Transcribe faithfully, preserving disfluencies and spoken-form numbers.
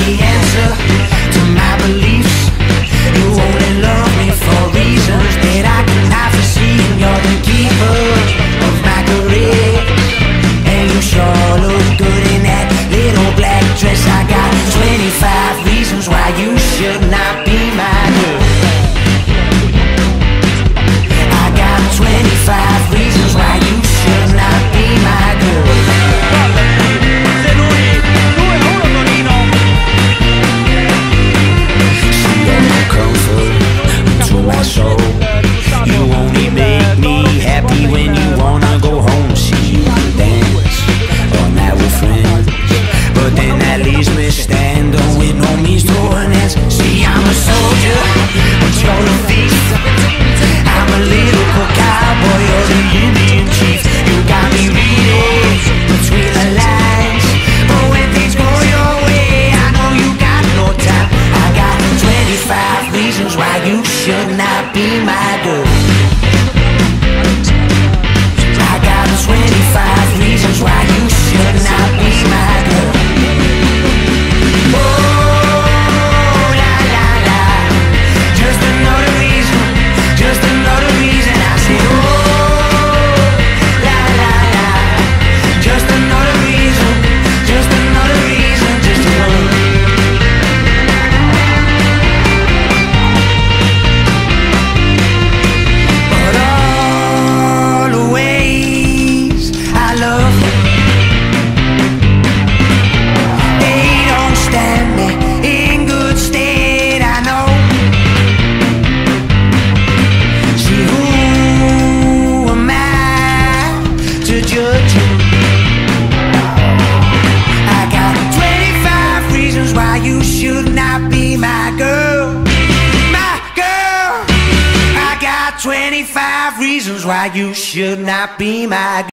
the answer to my beliefs. You only love me for reasons that I cannot foresee. And you're the keeper of my career, and you sure look good in that little black dress. I got twenty-five reasons why you should not be my girl. I got twenty-five reasons why you should not be my girl. See, you're my comfort to my soul. You only make me happy when you wanna go home. See, you can dance all night with friends, but then that leaves me standing with no means to an end. See, I'm a soldier, but you're a thief. I'm a lyrical cowboy, you're the Indian chief. You got me reading between the lines, but when things go your way, I know you got no time. I got twenty-five reasons why you should not be my girl. I got twenty-five reasons why you should not be my girl. twenty-five reasons why you should not be my